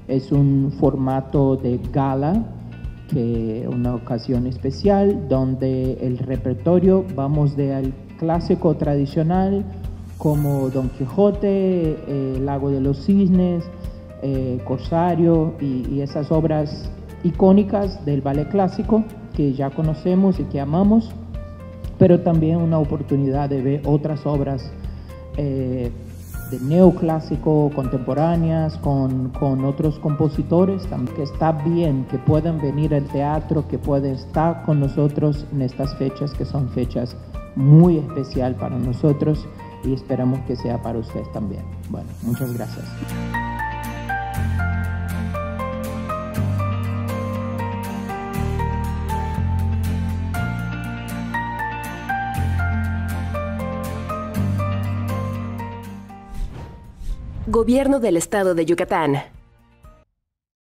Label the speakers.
Speaker 1: Es un formato de gala, que una ocasión especial donde el repertorio vamos del clásico tradicional como Don Quijote, Lago de los Cisnes, Corsario y esas obras icónicas del ballet clásico que ya conocemos y que amamos, pero también una oportunidad de ver otras obras de neoclásico, contemporáneas, con otros compositores, también, que está bien que puedan venir al teatro, que pueden estar con nosotros en estas fechas, que son fechas muy especial para nosotros y esperamos que sea para ustedes también. Bueno, muchas gracias.
Speaker 2: Gobierno del Estado de Yucatán.